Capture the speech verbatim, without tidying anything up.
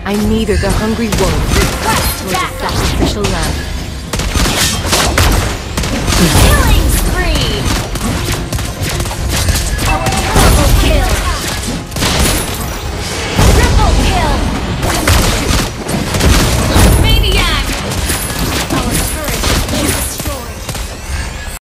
I'm neither the hungry wolf nor the sacrificial lamb.